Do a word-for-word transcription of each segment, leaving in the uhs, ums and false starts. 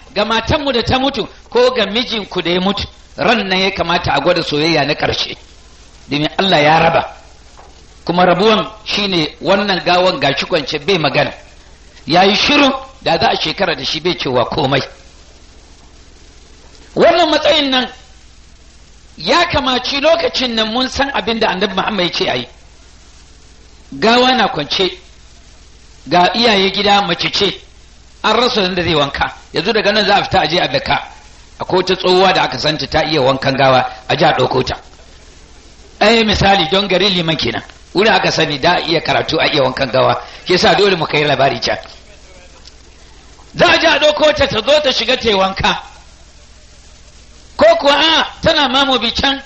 ga matanmu da ta mutu ko ga mijinku da ya mutu ran nan ya kamata a gwada soyayya na ƙarshe domin Allah ya raba kuma rabuwan shine wannan gawan gashi kwance bai magana yayi shiru da za a shekara da shi bai cewa komai wannan matsayin nan ya kamaci lokacin nan mun san abin da annabi Muhammad ya ce ayi gawa na kwance ga iyaye gida mace ce an rasa da zai wanka yanzu daga nan za a fita aje a daka akwai wata tsohuwa da aka santa ta iya wankan gawa a ji a ɗauko ta ai misali don gari liman kenan wuri aka sani da iya karatu a iya wankan gawa ke sa dole mu kai labari can za a ji a ɗauko ta ta zo ta shiga ta yi wanka ko kuwa a tana mamobi can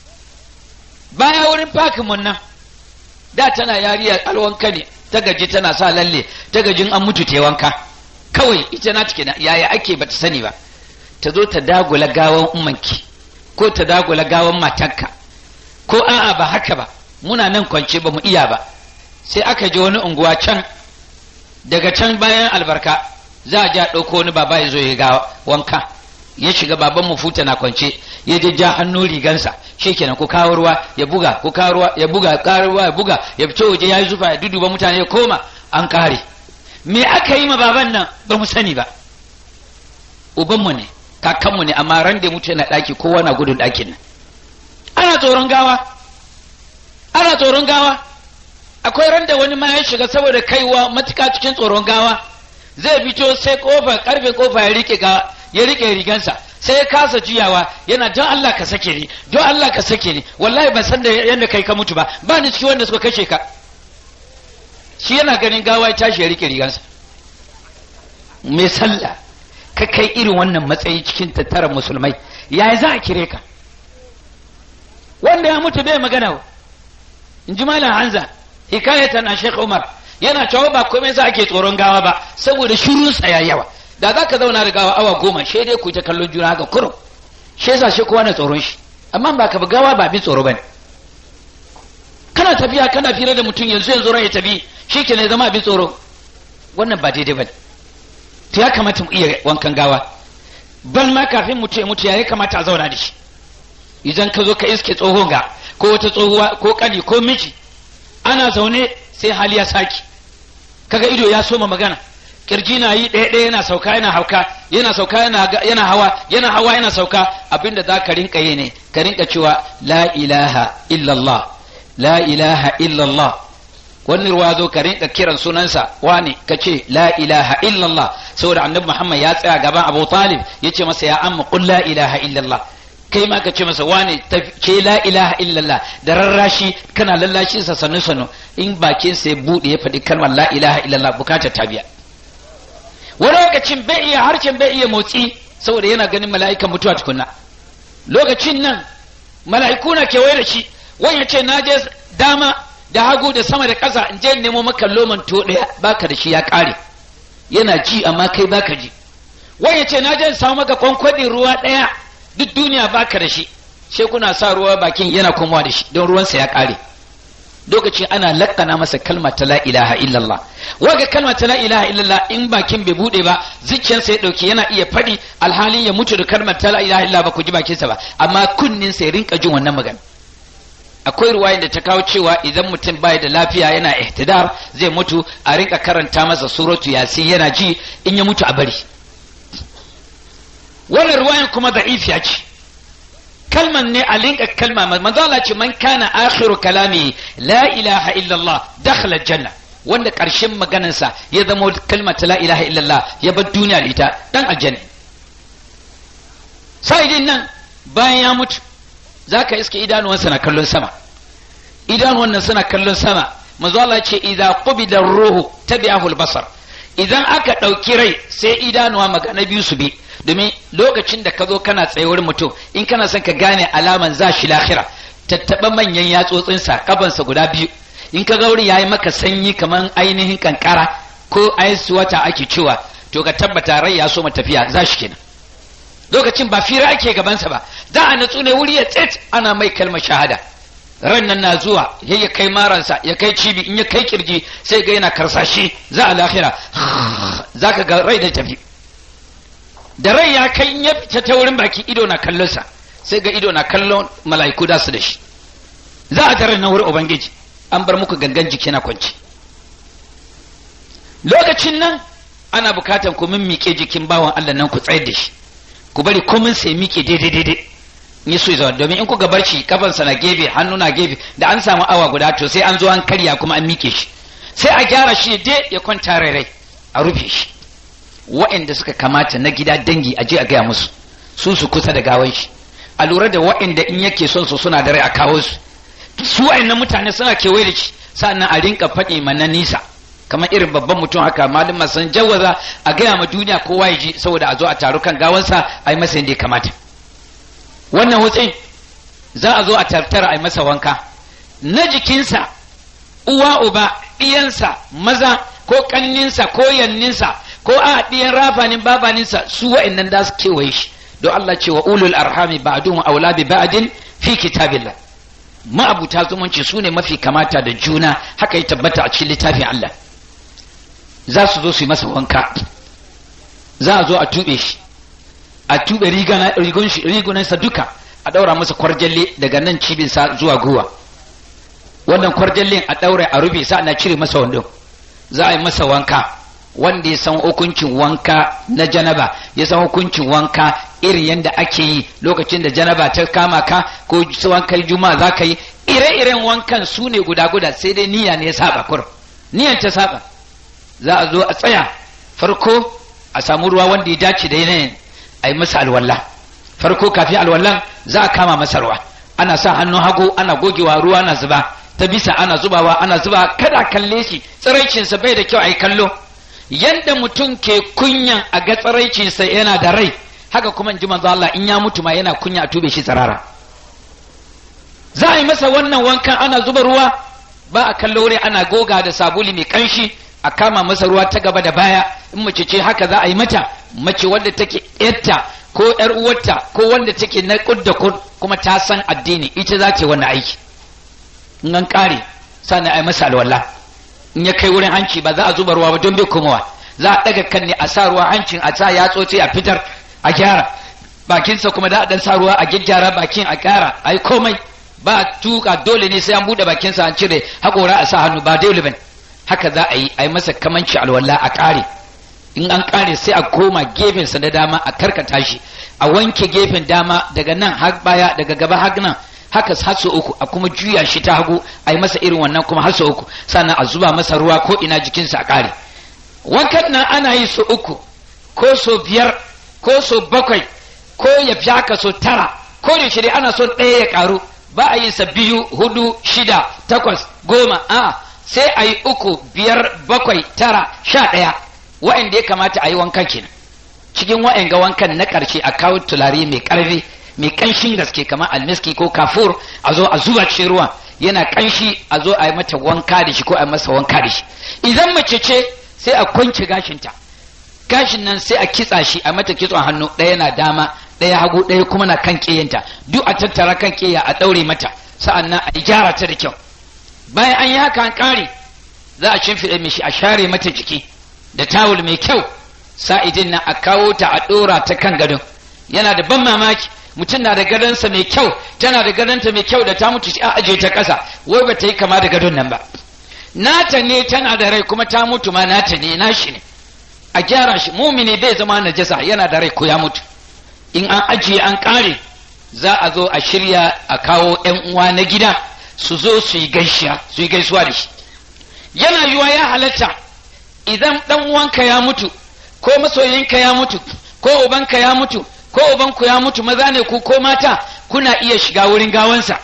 baya wurin fakin mun nan da tana yariya alwanka ne ta gaji tana sa lalle ta gajin an mutu ta wanka kawai ita na take yaya ake bata sani ba ta zo ta dagula gawan ummanki ko ta dagula gawan matanka ko a'a ba haka ba muna nan kwance ba mu iya ba sai aka je wani unguwa can daga can bayan albarka za a ja ɗauko wani baba ya zo ya ga wanka ya shiga baban mu futa na kwance ya je ja hannu rigansa shikenan ku kawo ruwa ya buga ku kawo ruwa ya buga kawo ruwa ya buga ya fito waje ya yi zufa ya duduba mutane ya koma an kare me aka yi ma baban nan ba mu sani ba ubanmu ne kakanmu ne amma ran da mutu yana ɗaki kowa na gudun ɗakin nan ana tsoron gawa ana tsoron gawa akwai ran da wani ma ya shiga saboda kaiwa matuka cikin tsoron gawa zai fito sai kofa karfe kofa ya rike ga ya rike rigansa sai ya kasa juyawa yana don Allah ka sake ni don Allah ka sake ni wallahi ban san da yanda kai ka mutu ba ba ni cikin wanda suka kashe ka shi yana ganin gawa ya tashi ya rike rigansa me sallah ka kai irin wannan matsayi cikin tattaran musulmai yaya za a kire ka wanda ya mutu bai magana in ji malam Hanza hikayatan a Sheikh Umar yana cewa ba komai za ake tsoron gawa ba saboda shirunsa ya yawa da za ka zauna da gawa awa goma shi dai ku ta kallon juna haka kurum shi yasa shi kowa na tsoron shi amma ba ka bi gawa ba bin tsoro bane kana tafiya kana fira da mutum yanzu yanzu rai ya tafi shi ke ne zama bin tsoro wannan ba daidai bane to ya kamata mu iya wankan gawa ban ma kafin mutu ya mutu ya kamata a zauna da shi idan ka zo ka iske tsohon ga ko wata tsohuwa ko kani ko miji ana zaune sai hali ya saki kaga ido ya soma magana kirji na yi ɗaya ɗaya yana sauka yana hauka yana sauka yana hawa yana hawa yana sauka abinda za ka rinka yi ne ka rinka cewa la ilaha illallah la ilaha illallah wannan ruwa zo ka rinka kiran sunansa wani ka ce la ilaha illallah saboda annabi Muhammad ya tsaya gaban Abu Talib ya ce masa ya amma qul la ilaha illallah kai ma ka ce masa wani ce la ilaha illallah da rarrashi kana lallashi sa sannu sannu in bakin sa ya bude ya faɗi kalmar la ilaha illallah bukatar ta biya wani lokacin bai iya harshen bai iya motsi saboda yana ganin mala'ikan mutuwa tukunna lokacin nan mala'iku na kewaye da shi wani ya ce na je dama da hagu da sama da ƙasa in je nemo maka loman to ɗaya baka da shi ya ƙare yana ji amma kai baka ji wani ya ce na je samu maka kwankwadin ruwa ɗaya duk duniya baka da shi sai kuna sa ruwa bakin yana komawa da shi don ruwansa ya ƙare lokacin ana lakkana masa kalma ta la ilaha illallah waga kalma ta la ilaha illallah in bakin bai bude ba zuciyarsa ya dauke yana iya fadi alhalin ya mutu da kalmar ta la ilaha illallah ba ku ji bakinsa ba amma kunnin sa ya rinka jin wannan magana akwai ruwayan da ta kawo cewa idan mutum bai da lafiya yana ihtidar zai mutu a rinka karanta masa suratu yasin yana ji in ya mutu a bari wannan ruwayan kuma da'ifiya ce kalman ne a linka kalma manzo Allah ce man kana akhiru kalami la ilaha illallah dakhala janna wanda karshen maganarsa ya zama kalmar ta la ilaha illallah ya bar duniya da ita dan aljanna sai nan bayan ya mutu zaka iske idanuwansa na kallon sama idanuwan nan suna kallon sama manzo Allah ce idza qubida ar-ruhu tabi'ahu al-basar idan aka dauki rai sai idanuwa magana biyu su bi domin lokacin da ka zo kana tsaye wurin mutum in kana son ka gane alaman za shi lahira tattaɓa manyan yatsotsinsa kafansa guda biyu in ka ga wurin ya yi maka sanyi kamar ainihin kankara ko ice wata ake cewa to ka tabbata rai ya so tafiya za shi kenan lokacin ba fira ake gabansa ba za a natsu ne wuri ya tsit ana mai kalmar shahada ran nan na zuwa ya kai maransa ya kai cibi in ya kai kirji sai ga yana karsashi za a lahira za ka ga rai da tafi da rai ya kai in ya fita ta wurin baki ido na kallonsa sai ga ido na kallon mala'iku da su da shi za a tare na wurin ubangiji an bar muku gangan jiki na kwanci lokacin nan ana bukatan ku min miƙe jikin bawan Allah nan ku tsayar da shi ku bari komin sai miƙe daidai daidai ni so zuwa domin in ku gabar shi kafansa na gefe hannu na gefe da an samu awa guda to sai an zo an karya kuma an miƙe shi sai a gyara shi dai ya kwanta rairai a rufe shi wa'anda suka kamata na gida dangi a je a gaya musu su su kusa da gawan shi a lura da wa'anda in yake son su suna da rai a kawo su su wa'annan mutane suna kewaye da shi sannan a rinka faɗi mana nisa kamar irin babban mutum haka malama san jawaza a gaya ma duniya kowa ya ji saboda a zo a taru kan gawansa a yi masa yadda ya kamata wannan hutsin za a zo a tattara a yi masa wanka na jikinsa uwa uba ɗiyansa maza ko ƙanninsa ko yanninsa ko a ɗiyan rafanin babaninsa su wa'annan da su kewaye shi don Allah ce wa ulul arhami ba'dun aula bi ba'din fi kitabillah ma'abuta zumunci su ne mafi kamata da juna haka ya tabbata a cikin littafin Allah za su zo su yi masa wanka za a zo a tuɓe shi a tuɓe rigunansa duka a ɗaura masa kwarjalle daga nan cibinsa zuwa guwa wannan kwarjallin a ɗaure a rufe sa na cire masa wando za a yi masa wanka wanda ya san hukuncin wanka na janaba ya san hukuncin wanka irin yadda ake yi lokacin da janaba ta kama ka ko wankan juma'a za ka yi ire-iren wankan su ne guda-guda sai dai niyya ne ya saba kur niyyar ta saba za a zo a tsaya farko a samu ruwa wanda ya dace da yanayin a yi masa alwala farko kafin alwallan za a kama masa ruwa ana sa hannun hagu ana gogewa ruwa na zuba ta bisa ana zubawa ana zuba kada kalle shi tsiraicinsa bai da kyau a yi kallo yadda mutum ke kunyan a ga tsiraicinsa yana da rai haka kuma ji manzo Allah in ya mutu ma yana kunya a tube shi tsirara za a yi masa wannan wankan ana zuba ruwa ba a kallo wuri ana goga da sabuli mai kanshi a kama masa ruwa ta gaba da baya in mace ce haka za a yi mata mace wanda take yarta ko yar uwarta ko wanda take na kud da kud kuma ta san addini ita za ta yi wannan aiki in an kare sannan a yi masa alwala in ya kai wurin hanci ba za a zuba ruwa ba don bai komowa za a daga kan ne a sa ruwa hancin a sa yatsotsi a fitar a gyara bakinsa kuma da a dan sa ruwa a gyaggyara bakin a gyara a yi komai ba tuka dole ne sai an bude bakinsa an cire haƙora a sa hannu ba dole bane haka za a yi a yi masa kamanci alwala a ƙare in an ƙare sai a koma gefensa na dama a karkata shi a wanke gefen dama daga nan har baya daga gaba har nan haka har sau uku a kuma juya shi ta hagu a yi masa irin wannan kuma har sau uku sannan a zuba masa ruwa ko ina jikinsa a ƙare wankan nan ana yi sau uku ko sau biyar ko sau bakwai ko ya fi haka sau tara ko da shi dai ana son ɗaya ya ƙaru ba a yin sa biyu hudu shida takwas goma a sai a yi uku biyar bakwai tara sha ɗaya wa'anda ya kamata a yi wankan kenan cikin wa'anga wankan na ƙarshe a kawo tulare mai ƙarfi mai ƙanshin gaske kamar almiski ko kafur a zo a zuba cikin ruwa yana ƙanshi a zo a yi mata wanka da shi ko a yi masa wanka da shi idan mace ce sai a kwance gashinta gashin nan sai a kitsa shi a mata kitson hannu ɗaya na dama ɗaya hagu ɗaya kuma na kan ƙeyanta duk a tattara kan ƙeya a ɗaure mata sa'an nan a gyara ta da kyau bayan an yi haka an ƙare za a shimfiɗa mishi a share mata jiki da tawul mai kyau sa'idin nan a kawo ta a ɗora ta kan gadon yana da ban mamaki mutum na da gadonsa mai kyau tana da gadonta mai kyau da ta mutu a aje ta ƙasa wai ba ta yi kama da gadon nan ba nata ne tana da rai kuma ta mutu ma nata ne nashi ne a gyara shi mumini bai zama najasa yana da rai ko ya mutu in an ajiye an ƙare za a zo a shirya a kawo ƴan uwa na gida su zo su yi gaishiya su yi gaisuwa da shi yana yiwa ya halatta idan dan uwanka ya mutu ko masoyinka ya mutu ko ubanka ya mutu ko ubanku ya mutu maza ne ku ko mata kuna iya shiga wurin gawansa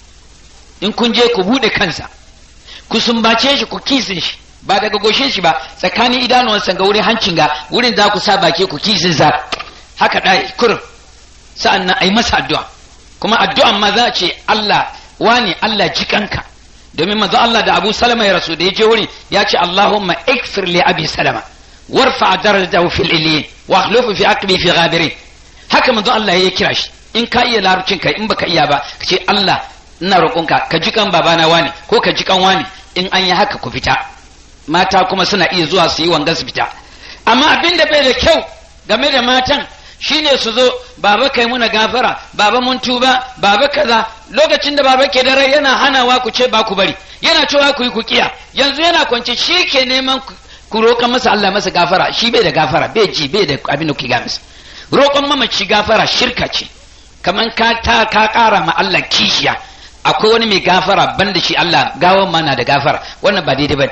in kun je ku bude kansa ku sumbace shi ku kisin shi ba daga goshin shi ba tsakanin idanuwansa ga wurin hancin ga wurin za ku sa baki ku kisin sa haka dai kurum sa'an nan ai masa addu'a kuma addu'an ma za a ce Allah wani Allah jikanka domin manzo Allah da Abu Salama ya rasu da ya je wurin ya ce Allahumma ikfir li Abi Salama warfa darajahu fil illiyin wa akhlif fi aqbi fi ghabirin haka manzo Allah ya kira shi in ka iya larabcin kai in baka iya ba ka ce Allah ina roƙonka ka jikan babana wani ko ka jikan wani in an yi haka ku fita mata kuma suna iya zuwa su yi wangan su fita amma abin da bai da kyau game da matan shine su zo baba kai muna gafara baba mun tuba baba kaza lokacin da baba ke da rai yana hanawa ku ce ba ku bari yana cewa ku yi ku kiya yanzu yana kwance shi ke neman ku roƙan masa Allah masa gafara shi bai da gafara bai ji bai da abin da ku ga masa roƙon mamaci gafara shirka ce kaman ka ta ka ƙara ma Allah kishiya akwai wani mai gafara banda shi Allah gawan ma na da gafara wannan ba daidai ba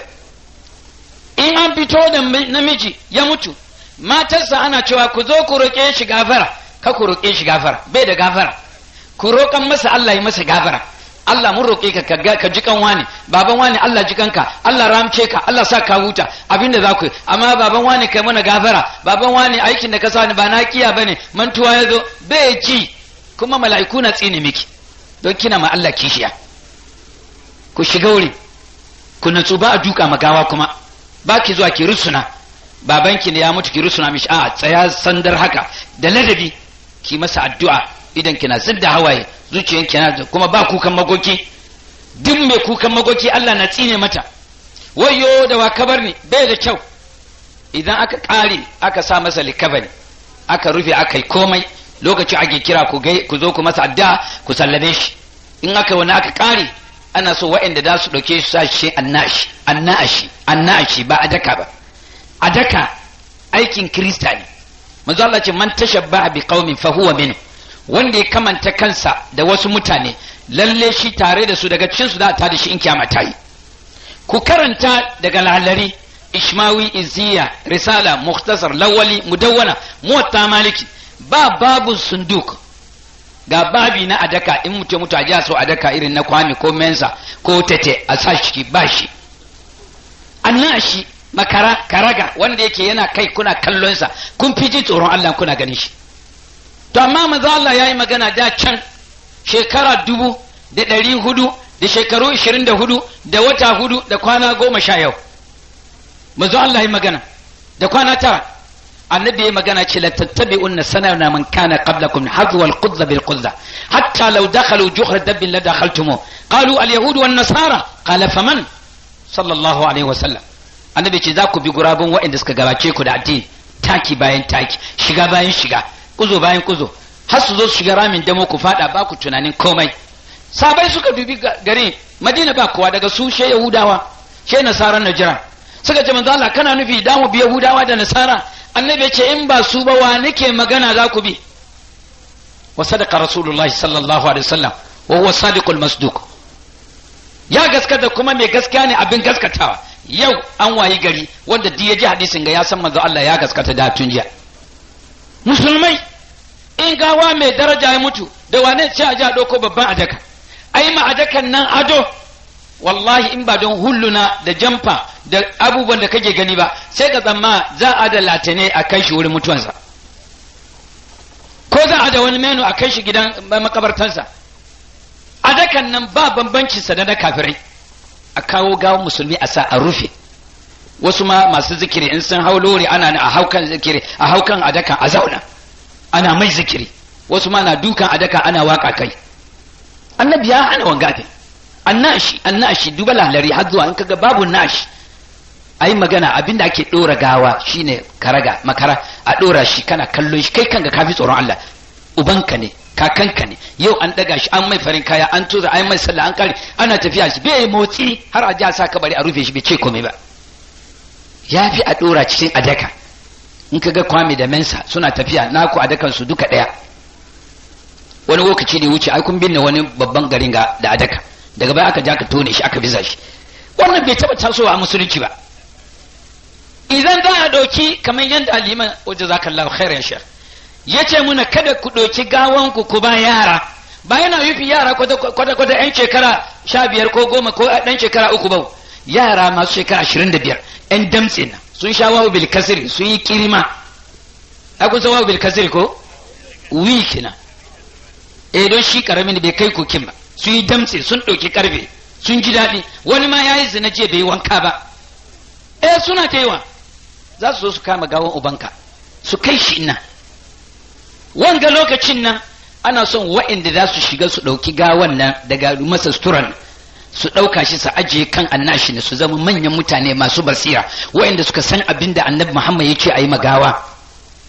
in an fito da namiji ya mutu matarsa ana cewa ku zo ku roƙe shi gafara ka ku roƙe shi gafara bai da gafara ku roƙan masa Allah ya masa gafara Allah mun roƙe ka ka ji kan wani baban wani Allah ji kanka Allah ramce ka Allah sa ka huta abinda za ku yi amma baban wani kai mana gafara baban wani aikin da ka sa ni ba na kiya bane mantuwa ya zo bai ji kuma mala'iku na tsine miki don kina ma Allah kishiya ku shiga wuri ku natsu ba a duka magawa kuma ba ki zuwa ki rusuna babanki ne ya mutu ki rusuna mishi a tsaya sandar haka da ladabi ki masa addu'a idan kina zidda hawaye zuciyanki yana kuma ba kukan magoki duk mai kukan magoki Allah na tsine mata wayo da wa kabar ne bai da kyau idan aka kare aka sa masa likabani aka rufe aka yi komai lokaci ake kira ku ku zo ku masa addu'a ku sallame shi in aka wani aka kare ana so waɗanda za su ɗauke shi sa shi annashi annashi annashi ba adaka ba adaka aikin kirista ne manzo Allah ce man tashabbaha bi qaumin fa huwa minhu wanda ya kamanta kansa da wasu mutane lalle shi tare da su daga cikin su da ta da shi in kiyama ta yi ku karanta daga lalari ishmawi iziya risala mukhtasar lawali mudawwana muwatta maliki ba babu sunduk ga babi na adaka in mutum mutu a ji so adaka irin na kwami ko mensa ko tete a sa shi ba shi annashi makara karaga wanda yake yana kai kuna kallonsa kun fi ji tsoron Allah kuna ganin shi to amma manzo Allah yayi magana da can shekara dubu da ɗari hudu da shekaru ishirin da hudu da wata hudu da kwana goma sha yau manzo Allah yayi magana da kwana tara annabi yayi magana ce la tattabi'unna sanana man kana qablakum hadwa al-qudza bil qudza hatta law dakhalu juhra dabbin la dakhaltumu qalu al-yahud wan nasara qala faman sallallahu alaihi wasallam annabi ce za ku bi gurabun waɗanda suka gabace ku da addini taki bayan taki shiga bayan shiga kuzo bayan kuzo har su zo su shiga ramin damo ku fada ba ku tunanin komai sabai suka dubi gari madina ba kowa daga su she yahudawa she nasaran najira suka ce manzo Allah kana nufi da mu bi yahudawa da nasara annabi ya ce in ba su ba wa nake magana za ku bi wa sadaqa rasulullahi sallallahu alaihi wasallam wa huwa sadiqul masduq ya gaskata kuma mai gaskiya ne abin gaskatawa yau an wayi gari wanda duk ya ji hadisin ga ya san manzo Allah ya gaskata da tun jiya musulmai in gawa mai daraja ya mutu da wane ce a ji a ɗauko babban adaka ai ma adakan nan ado wallahi in ba don hulluna da jamfa da abubuwan da kake gani ba sai ka tsamma za a da latane a kai shi wurin mutuwansa ko za a da wani menu a kai shi gidan makabartansa adakan nan ba bambanci sa da na kafirai a kawo gawon musulmi a sa a rufe wasu ma masu zikiri in sun hau lori ana a haukan zikiri a haukan adakan a zauna ana mai zikiri wasu ma na dukan adaka ana waka kai annabi ya hana wangate annashi annashi duba lalari har zuwa in kaga babu nashi ai magana abinda ake dora gawa shine karaga makara a dora shi kana kallon shi kai kanka kafi tsoron Allah ubanka ne kakanka ne yau an daga shi an mai farin kaya an tura an mai sallah an kare ana tafiya shi bai motsi har a ji a sa kabari a rufe shi bai ce komai ba ya fi a dora cikin adaka in kaga kwame da mensa suna tafiya naku adakan su duka daya wani lokaci ne wuce ai kun binne wani babban garin ga da adaka daga baya aka ja ka tone shi aka biza shi wannan bai taba tasowa a musulunci ba idan za a dauki kamar yadda aliman wajen zakallahu khairan shar ya ce muna kada ku ɗauki gawanku ku ba yara ba yana yufi yara kwata-kwata yan shekara sha biyar ko goma ko ɗan shekara uku bau yara masu shekara ashirin da biyar yan damtse na sun sha wawu bil kasiri sun yi kirima a kun san wawu bil kasiri ko wiki na eh don shi karamin bai kai kokin ba sun yi damtse sun ɗauki karfe sun ji daɗi wani ma ya yi zina jiya bai wanka ba eh suna ta yawa za su zo su kama gawan ubanka su kai shi ina wanga lokacin nan ana son wa'inda za su shiga su ɗauki gawan nan daga masa suturan su ɗauka shi su ajiye kan annashi ne su zama manyan mutane masu basira wa'inda suka san abin da annabi Muhammad ya ce a yi magawa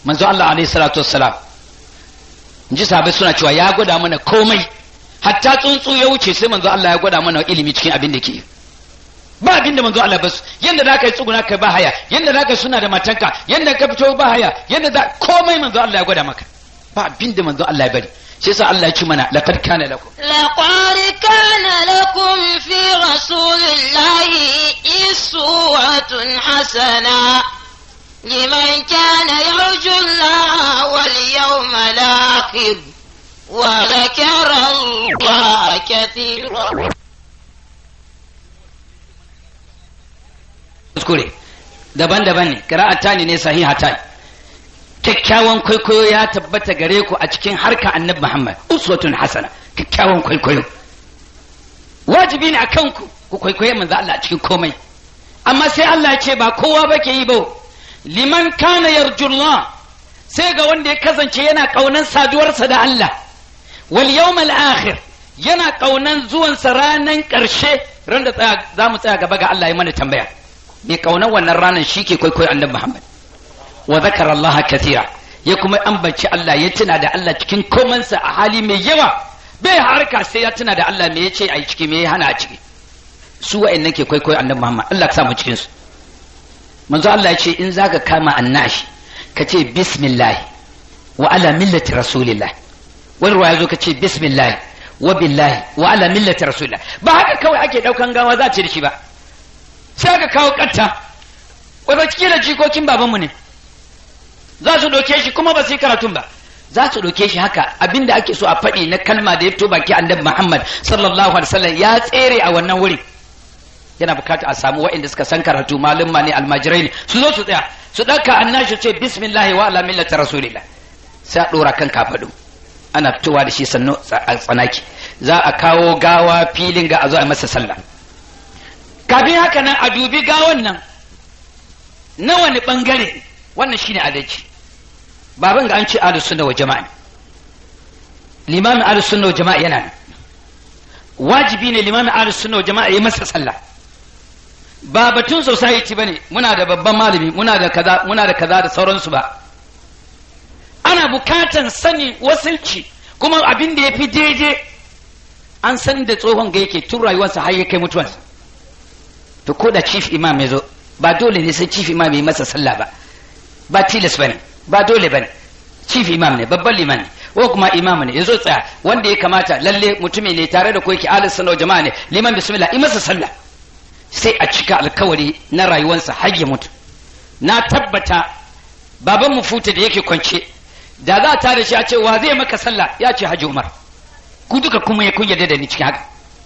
manzo Allah alaihi salatu wassalam inji sahabbai suna cewa ya gwada mana komai hatta tsuntsu ya wuce sai manzo Allah ya gwada mana ilimi cikin abin da ke ba abin da manzo Allah basu yanda za ka yi tsuguna kai ba haya yanda za ka suna da matanka yanda ka fito ba haya yanda za komai manzo Allah ya gwada maka ba abin da manzo Allah ya bari shi yasa Allah ya ci mana laqad kana lakum laqad kana lakum fi rasulillahi uswatun hasana liman kana yarju Allah wal yawmal akhir wa dhakara Allah katira. kuskure daban-daban ne qira'atani ne sahihatan kyakkyawan kwaikwayo ya tabbata gare ku a cikin harka annabi Muhammad uswatun hasana kyakkyawan kwaikwayo wajibi ne akan ku ku kwaikwaye manzo Allah a cikin komai amma sai Allah ya ce ba kowa bake yi ba liman kana yarjullah sai ga wanda ya kasance yana kaunan saduwarsa da Allah wal yawmal akhir yana kaunan zuwan sa ranan karshe ran da za mu tsaya gaba ga Allah ya mana tambaya mai kaunar wannan ranan shike kwaikwayo annabi Muhammad wa zakara Allah kathira ya kuma ambaci Allah ya tuna da Allah cikin komansa a hali mai yawa bai harka sai ya tuna da Allah me yace ai ciki me ya hana a ciki su wa'annan ke kwaikwayo annabi Muhammad Allah ka sa mu cikin su manzo Allah ya ce in zaka kama annashi ka ce bismillah wa ala millati rasulillah wani ruwa yazo ka ce bismillah wa billahi wa ala millati rasulillah ba haka kawai ake daukan gawa za ta da shi ba sai ka kawo katta wata cikin da jikokin babanmu ne za su ɗauke shi kuma ba su yi karatun ba za su ɗauke shi haka abinda ake so a faɗi na kalma da ya fito baki annabi Muhammad sallallahu alaihi wasallam ya tsere a wannan wuri yana bukata a samu waɗanda suka san karatu malumma ne almajirai ne su zo su tsaya su ɗauka annashi ce bismillah wa ala millati rasulillah sai a ɗora kan kafaɗu ana fitowa da shi sannu a tsanaki za a kawo gawa filin ga a zo a masa sallah kafin haka nan a dubi gawan nan na wani bangare wannan shine adalci baban ga an ce ahlus sunna wa jama'a limamin ahlus sunna wa jama'a yana nan wajibi ne limamin ahlus sunna wa jama'a ya masa sallah ba batun society bane muna da babban malami muna da kaza muna da kaza da sauransu ba ana bukatan sani wasilci kuma abin da yafi daidai an san da tsohon ga yake tun rayuwarsa har ya kai mutuwarsa to ko da chief imam ya zo ba dole ne sai chief imam ya masa sallah ba ba tilas bane ba dole bane chief imam ne babban liman ne ko kuma imam ne yazo tsaya wanda ya kamata lalle mutumi ne tare da ko yake ahlus sunna wal jama'a ne liman bismillah yi masa sallah sai a cika alkawari na rayuwarsa har ya mutu na tabbata baban mu futa da yake kwance da za ta da shi a ce wa zai maka sallah ya ce Haji Umar ku duka kuma ya kun yarda da ni cikin haka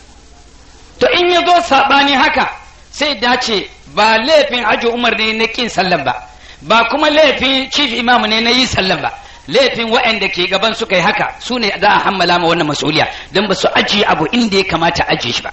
to in ya zo sabani haka sai dace ba laifin Haji Umar ne na kin sallan ba ba kuma laifin chief imam ne na yi sallan ba laifin waɗanda ke gaban suka yi haka su ne za a hammala ma wannan mas'uliya don ba su ajiye abu inda ya kamata ajiye shi ba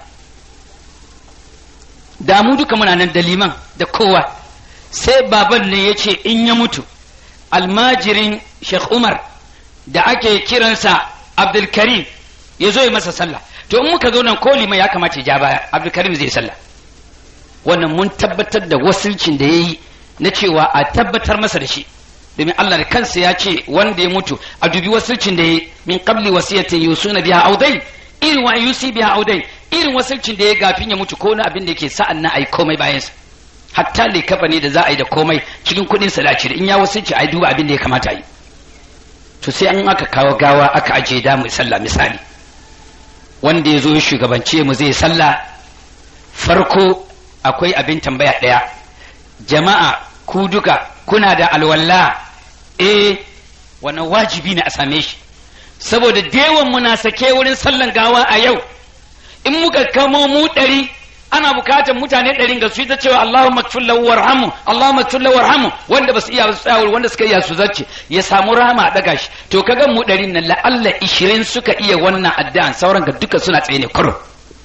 da mu duka muna nan da liman da kowa sai baban ne ya ce in ya mutu almajirin Sheikh Umar da ake kiransa Abdulkarim ya zo ya masa sallah to in muka zo nan ko liman ya kamata ya ja baya Abdulkarim zai sallah wannan mun tabbatar da wasilcin da ya yi na cewa a tabbatar masa da shi domin Allah da kansa ya ce wanda ya mutu a dubi wasilcin da ya min qabli wasiyatin yusuna biha audai irin wa yusi biha audai irin wasilcin da ya gafin ya mutu ko na abin da yake sa'an na ai komai bayan sa hatta le kafa ne da za a yi da komai cikin kudin sa da in ya wasilci ai duba abin da ya kamata yi to sai an aka kawo gawa aka aje da mu sallah misali wanda ya zo ya shugabance mu zai sallah farko akwai abin tambaya daya jama'a ku duka kuna da alwala eh wannan wajibi ne a same shi saboda dewan muna sake wurin sallan gawa a yau in muka kamo mu ɗari ana bukatar mutane ɗari ga su ta cewa Allahumma kfir lahu warhamu Allahumma kfir lahu warhamu wanda basu iya su tsaya wanda suka iya su zace ya samu rahama a daga shi to kaga mu ɗari nan la'alla ishirin suka iya wannan addu'an sauran ga duka suna tsaye ne kuro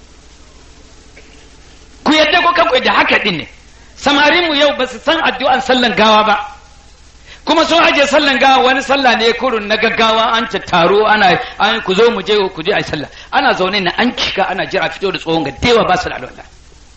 ku yadda ko kanku da haka din ne samarin mu yau basu san addu'an sallan gawa ba kuma sun aje sallan gawa wani sallah ne kurun na gaggawa an ta taro ana an ku zo mu je ku je ai sallah ana zaune na an kika ana jira fito da tsohon ga dewa ba su da alwala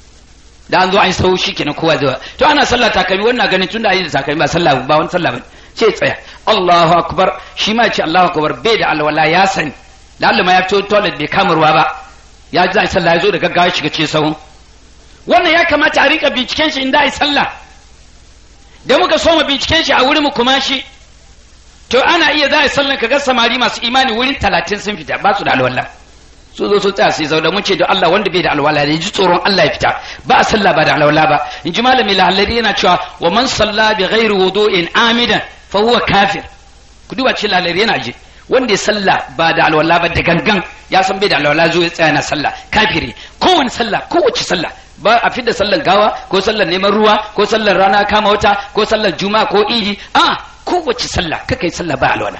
da an zo an sau shi kenan kowa zai to ana sallah takalmi wannan ganin tunda ayi da takalmi ba sallah ba wani sallah ba ce tsaya Allahu akbar shi ma ce Allahu akbar bai da alwala ya sani lalle ma ya fito toilet bai kama ruwa ba ya ji zai sallah ya zo da gaggawa shiga ce sahun wannan ya kamata a rika binciken shi inda ai sallah da muka so mu binciken shi a wurin mu kuma shi to ana iya za a sallan ka ga samari masu imani wurin talatin sun fita ba su da alwala su zo su tsaya sai zaune mun ce da Allah wanda bai da alwala ne ji tsoron Allah ya fita ba a sallah ba da alwala ba in ji malami lahallari yana cewa wa man salla bi ghairi wudu'in amidan fa huwa kafir ku duba cikin lahallari yana ji wanda ya salla ba da alwala ba da gangan ya san bai da alwala zo ya tsaya na sallah kafiri kowane sallah kowace sallah ba a fidda sallar gawa ko sallar neman ruwa ko sallar rana kama wata ko sallar juma'a ko idi a kowace sallah kakai sallah ba alwala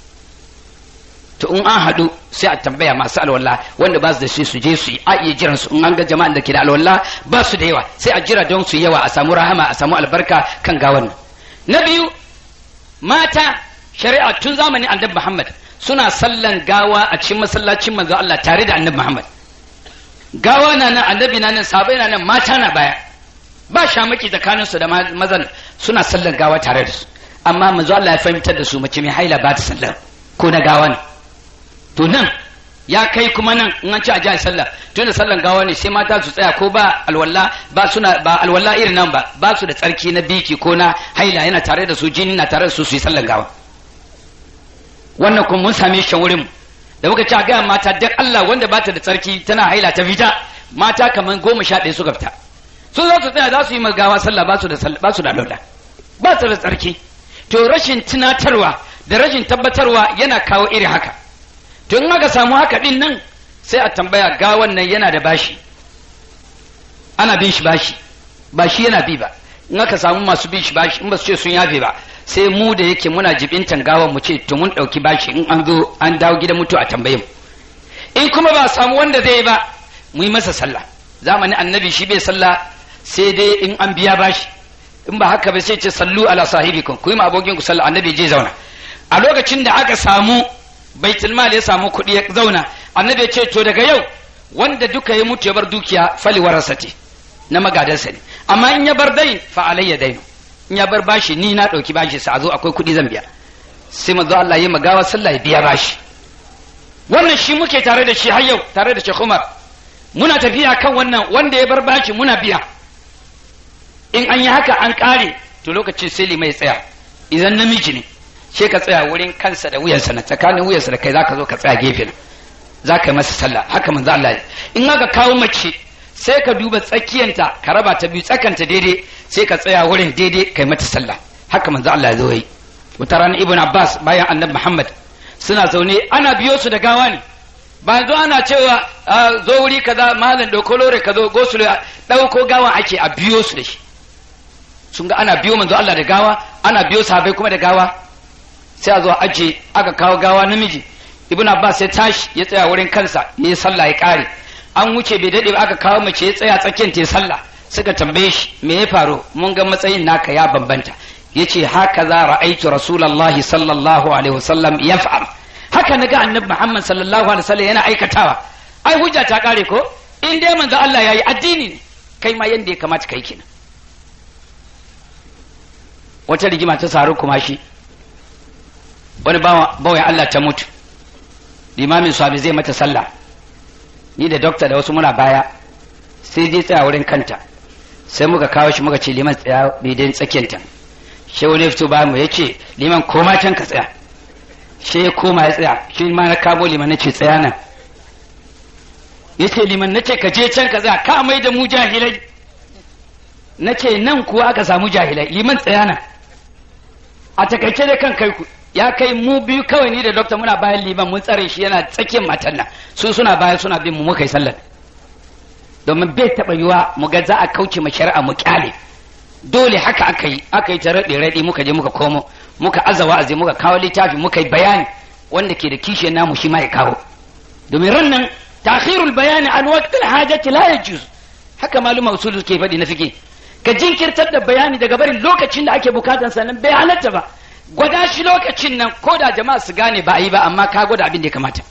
to in an haɗu sai a tambaya masu alwala wanda ba su da shi su je su yi a iya jiran su in an ga jama'an da ke da alwala ba su da yawa sai a jira don su yawa a samu rahama a samu albarka kan gawan nan na biyu mata shari'a tun zamanin annabi Muhammad suna sallan gawa a cikin masallacin manzo Allah tare da annabi Muhammad gawa na nan annabi na nan sahabbai na nan mata na baya ba shamaki tsakanin su da mazan suna sallan gawa tare da su amma manzo Allah ya fahimtar da su mace mai haila ba ta sallan ko na gawa ne to nan ya kai kuma nan in an ci a jihar sallah tun da sallan gawa ne sai mata su tsaya ko ba alwala ba suna ba alwala irin nan ba ba su da tsarki na biki ko na haila yana tare da su jini na tare da su su yi sallan gawa wannan kuma mun same shi wurin da muka ci a ga mata duk Allah wanda ba ta da tsarki tana haila ta fita mata kaman goma sha ɗaya suka fita su za su tsaya za su yi magawa sallah ba su da ba su da alwala ba su da tsarki to rashin tunatarwa da rashin tabbatarwa yana kawo iri haka to in aka samu haka din nan sai a tambaya gawan nan yana da bashi ana bin shi bashi ba shi yana bi ba in aka samu masu bin shi bashi in ba su ce sun yafe ba sai mu da yake muna jibintan gawan mu ce to mun dauki bashi in an zo an dawo gidan mutu a tambaye mu in kuma ba samu wanda zai ba mu yi masa sallah zamanin annabi shi bai sallah sai dai in an biya bashi in ba haka ba sai ce sallu ala sahibikum ku yi ma abokin ku sallah annabi je zauna a lokacin da aka samu baitul mal ya samu kuɗi ya zauna annabi ya ce to daga yau wanda duka ya mutu ya bar dukiya fali warasati na magadansa ne amma in ya bar dain fa alayya dainu in ya bar bashi ni na ɗauki bashi sa zo akwai kuɗi zan biya sai manzo Allah ya magawa sallah ya biya bashi wannan shi muke tare da shi har yau tare da Sheikh Umar muna tafiya kan wannan wanda ya bar bashi muna biya in an yi haka an ƙare to lokacin sai limai tsaya idan namiji ne sai ka tsaya wurin kansa da wuyansa na tsakanin wuyansa da kai zaka zo ka tsaya gefe na zaka yi masa sallah haka manzo Allah ya in aka kawo mace sai ka duba tsakiyanta ka raba ta biyu tsakanta daidai sai ka tsaya wurin daidai kai mata sallah haka manzo Allah ya zo yi wata rana Ibn Abbas bayan Annabi Muhammad suna zaune ana biyo su da gawa ne ba zo ana cewa zo wuri kaza malam dauko lore ka zo gosulo dauko gawa ake a biyo su da shi sun ga ana biyo manzo Allah da gawa ana biyo sahabbai kuma da gawa sai a zo aje aka kawo gawa namiji Ibn Abbas ya tashi ya tsaya wurin kansa ya sallah ya kare an wuce bai dade ba aka kawo mace ya tsaya tsakiyar ta sallah suka tambaye shi me ya faru mun ga matsayin naka ya bambanta yace haka za ra'aitu rasulullahi sallallahu alaihi wasallam yaf'al haka naga annabi Muhammad sallallahu alaihi wasallam yana aikatawa ai hujja ta kare ko in dai manzo Allah yayi addini ne kai ma yanda ya kamata kai kina wata rigima ta saru kuma shi wani bawa bawa Allah ta mutu limamin sahabi zai mata sallah ni da dokta da wasu muna baya sai je tsaya wurin kanta sai muka kawo shi muka ce liman tsaya daidai tsakiyanta shi wani fito ba mu yace liman koma can ka tsaya shi ya koma ya tsaya shi ma na kamo liman nace tsaya nan yace liman nace ka je can ka tsaya ka mai da mu jahilai nace nan kuwa aka samu jahilai liman tsaya nan a takaice da kan kai ku ya kai mu biyu kawai ni da dokta muna bayan liman mun tsare shi yana tsakiyar matan nan su suna bayan suna bin mu muka yi sallar domin bai taɓa yiwa mu ga za a kauce ma shari'a mu kyale dole haka aka yi aka yi ta raɗe raɗe muka je muka komo muka aza wa'azi muka kawo littafi muka yi bayani wanda ke da kishiyar namu shi ma ya kawo domin ran nan ta'khirul bayani an waqtil hajati la yajuz haka maluma usul ke faɗi na fike ka jinkirtar da bayani daga barin lokacin da ake bukatan sannan bai halatta ba gwada shi lokacin nan ko da jama'a su gane ba a yi ba amma ka gwada abin da ya kamata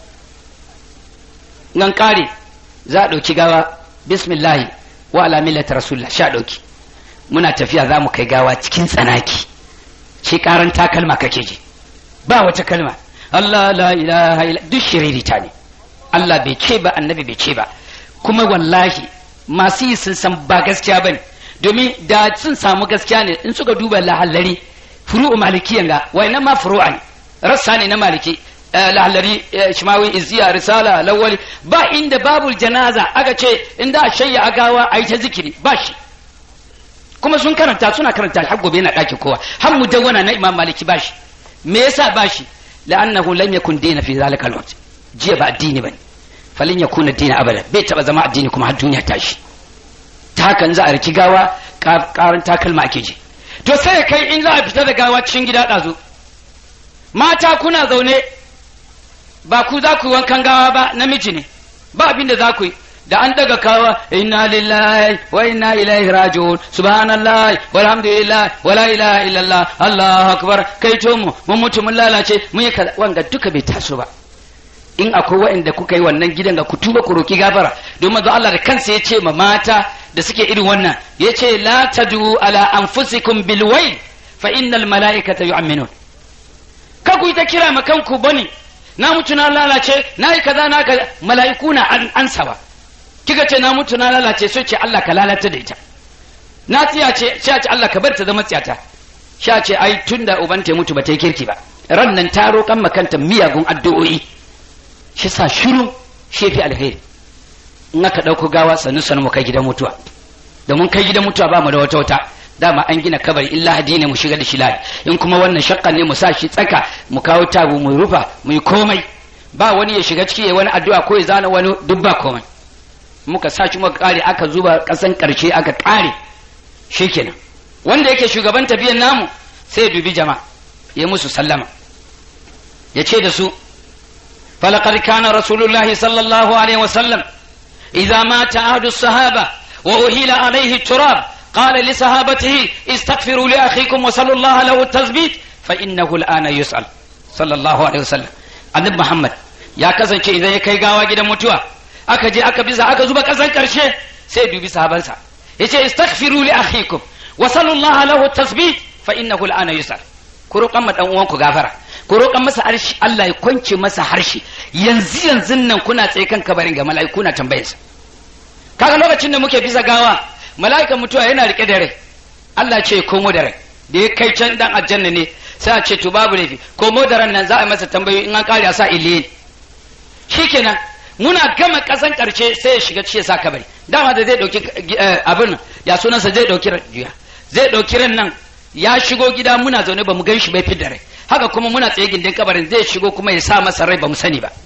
nan kare za a ɗauki gawa bismillahi wa ala millati rasulullah sha ɗauki muna tafiya za mu kai gawa cikin tsanaki shi karan takalma kake ji ba wata kalma Allah la ilaha illa duk shiririta ne Allah bai ce ba annabi bai ce ba kuma wallahi masu yi sun san ba gaskiya bane domin da sun samu gaskiya ne in suka duba lahallari furu'u malikiyan ga wayannan ma furu'a ne rassa ne na maliki lahallari shimawi izziya risala lawali ba inda babul janaza aka ce inda shayya agawa ayi ta zikiri ba shi kuma sun karanta suna karanta har gobe na daki kowa har mudawwana na imam maliki ba shi me yasa ba shi la'annahu lam yakun dina fi zalika al-waqt jiya ba addini bane falin yakuna dina abada bai taba zama addini kuma har duniya ta shi ta hakan za a riki gawa karin takalma ake ji to sai kai in za a fita da gawa cikin gida ɗazu mata kuna zaune ba ku za ku yi wankan gawa ba namiji ne ba abin da za ku yi da an daga kawa inna lillahi wa inna ilaihi raji'un subhanallahi walhamdulillah wala ilaha illallah allahu akbar kai to mu mun mutu mun lalace mun yi kaza wanga duka bai taso ba in akwai waɗanda kuka yi wannan gidan ga ku tuba ku roki gafara don manzo Allah da kansa ya ce ma mata da suke irin wannan ya ce la tadu ala anfusikum bil wayl fa innal malaikata yu'minun ka ku ta kira ma kanku bane na mutu na lalace na yi kaza na kaza mala'iku na an ansawa kika ce na mutu na lalace sai ce Allah ka lalata da ita na tsiya ce sha ce Allah ka bar ta zama tsiyata sha ce ai tunda uban ta mutu ba ta yi kirki ba ran nan ta roƙan makanta miyagun addu'o'i shi sa shiru shi fi alheri in aka ɗauko gawa sannu sannu mu kai gidan mutuwa da mun kai gidan mutuwa ba mu da wata wata dama an gina kabari illa hadine mu shiga da shi ladi in kuma wannan shakkan ne mu sa shi tsaka mu kawo tabu mu rufa mu yi komai ba wani ya shiga ciki ya wani addu'a ko ya zana wani duk ba komai muka sa shi muka kare aka zuba kasan karshe aka kare shikenan wanda yake shugaban tafiyan namu sai ya dubi jama'a ya musu sallama ya ce da su فلقد كان رسول الله صلى الله عليه وسلم إذا مات أحد الصحابة وأهيل عليه التراب قال لصحابته استغفروا لأخيكم وصلوا الله له التثبيت فإنه الآن يسأل صلى الله عليه وسلم النبي محمد يا كسان إذا يكي غاوا gidan mutuwa aka je aka bisa aka zuba kasan karshe sai dubi sahabansa yace istaghfiru li akhikum wa sallallahu lahu at-tasbih fa innahu al-ana yus'al ku roƙan ma dan uwanku gafara ku roƙan masa harshe Allah ya kwance masa harshe yanzu yanzu nan kuna tsaye kan kabarin ga mala'iku na tambayarsa kaga lokacin da muke bisa gawa mala'ikan mutuwa yana rike da rai Allah ce komo da rai da ya kai can dan aljanna ne sai a ce to babu laifi komo da ran nan za a masa tambayoyi in an kare a sa iliyin shikenan muna gama kasan karshe sai ya shiga cikin sa kabari dama da zai dauki abin ya sunansa zai dauki juya zai dauki ran nan ya shigo gida muna zaune ba mu gan shi bai fi da rai haka kuma muna tsaye gindin kabarin zai shigo kuma ya sa masa rai ba mu sani ba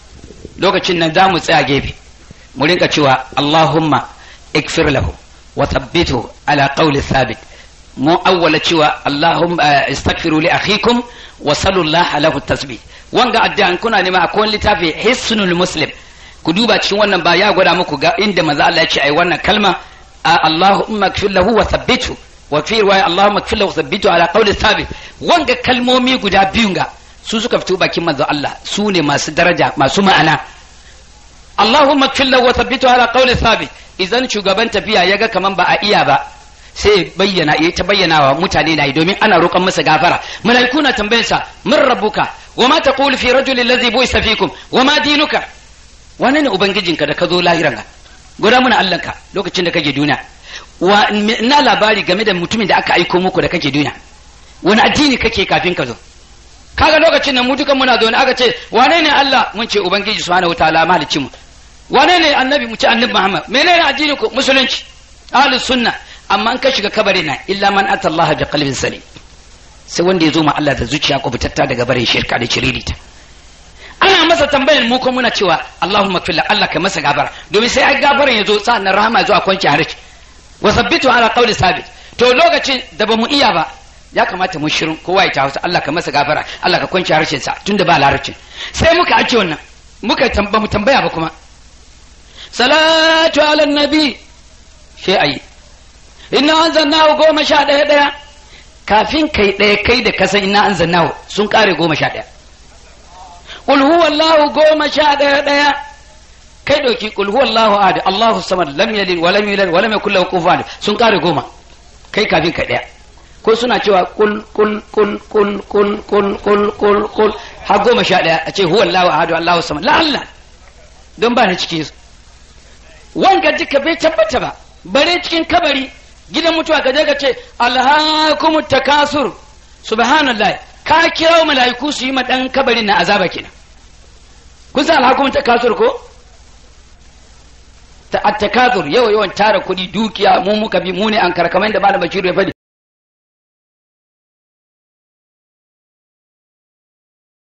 lokacin nan za mu tsaya gefe mu rinka cewa Allahumma ikfir lahu wa thabbitu ala qawli thabit mu awwala cewa Allahumma istaghfiru li akhikum wa sallallahu lahu tasbih wanga addu'an kuna nema akwai littafi hisnul muslim ku duba cikin wannan ba ya gwada muku ga inda manzo Allah ya ce ai wannan kalma Allahumma ikfir lahu wa thabbitu wa fi riwaya Allahumma ikfir lahu wa thabbitu ala qawli thabit wanga kalmomi guda biyun ga su suka fito bakin manzo Allah su ne masu daraja masu ma'ana Allahumma ikfir lahu wa thabbitu ala qawli thabit idan shugaban tafiya yaga kaman ba a iya ba sai bayyana ya ta bayyana wa mutane na yi domin ana roƙon masa gafara malaiku na tambayar sa min rabbuka wa ma taqulu fi rajulin ladhi bu'isa fikum wa ma dinuka wane ne ubangijinka da ka zo lahiran ka gwada mana Allahnka lokacin da kake duniya wa na labari game da mutumin da aka aiko muku da kake duniya wani addini kake kafin ka zo kaga lokacin nan mu dukan muna zo ne aka ce wane ne Allah mun ce ubangiji subhanahu wataala mahalicin mu wane ne annabi mu ce annabi Muhammad menene addini ku musulunci ahlus sunna amma an ka shiga kabari na illa man atallaha bi qalbin salim sai wanda ya zo ma Allah da zuciya ko bitatta daga barin shirka da ciririta ana masa tambayar mu ko muna cewa Allahumma kfir Allah ka masa gafara domin sai ai gafaran ya zo sa'annan rahama ya zo a kwanci harshe wa sabbitu ala qawli sabit to lokacin da bamu iya ba ya kamata mu shirin kowa ya tawo Allah ka masa gafara Allah ka kwanci harshen sa tunda ba larabci sai muka ace wannan muka tamba mu tambaya ba kuma salatu ala nabi sai ayi inna anzalnahu goma sha ɗaya ɗaya kafin kai ɗaya kai da kasan inna anzalnahu sun kare goma sha ɗaya qul huwallahu goma sha ɗaya ɗaya kai ɗauki qul huwallahu ahad Allahu samad lam yalid wa lam yulad wa lam yakul lahu kufuwan sun kare goma kai kafin kai ɗaya ko suna cewa kul kul kul kul kul kul kul kul kul har goma sha ɗaya a ce huwa Allahu ahadu Allahu samad la Allah don ba ni cikin su wanga duka bai tabbata ba bare cikin kabari gidan mutuwa ka je ka ce alhaakumut takasur subhanallah ka kira malaiku su yi ma dan kabarin na azaba kenan kun san alhaakumut takasur ko ta at-takasur yawa yawan tara kudi dukiya mu muka bi mu ne an karkaman da malam Bashiru ya fadi